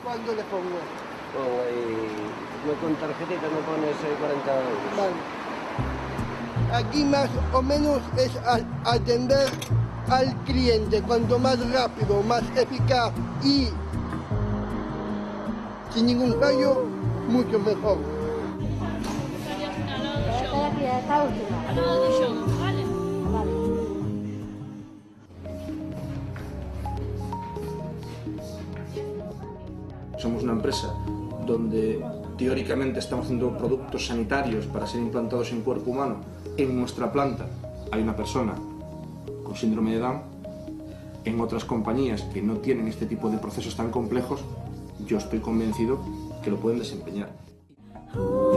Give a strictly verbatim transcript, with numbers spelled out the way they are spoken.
¿Cuándo le pongo? Pongo ahí, no con tarjetita no pones eh, cuarenta euros. Vale. Aquí más o menos es a- atender al cliente, cuanto más rápido, más eficaz y sin ningún fallo, mucho mejor. Al lado do xogo, vale? Somos una empresa donde teóricamente estamos haciendo productos sanitarios para ser implantados en cuerpo humano. En nuestra planta hay una persona con síndrome de Down. En otras compañías que no tienen este tipo de procesos tan complejos, yo estoy convencido que lo pueden desempeñar.